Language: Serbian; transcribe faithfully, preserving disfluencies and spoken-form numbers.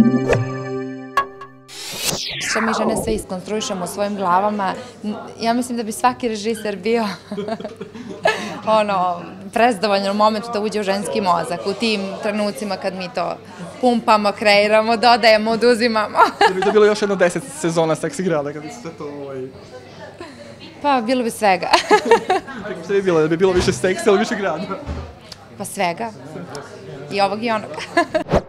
Što mi žene sve iskonstruišemo u svojim glavama, ja mislim da bi svaki režiser bio ono, prezdovoljan u momentu da uđe u ženski mozak, u tim trenucima kad mi to pumpamo, kreiramo, dodajemo, oduzimamo. Da bi to bilo još jedno deset sezona Seksi grada, kad bi se to... Pa, bilo bi svega. Što bi bilo, da bi bilo više seksa ili više grada? Pa svega. I ovog i onog.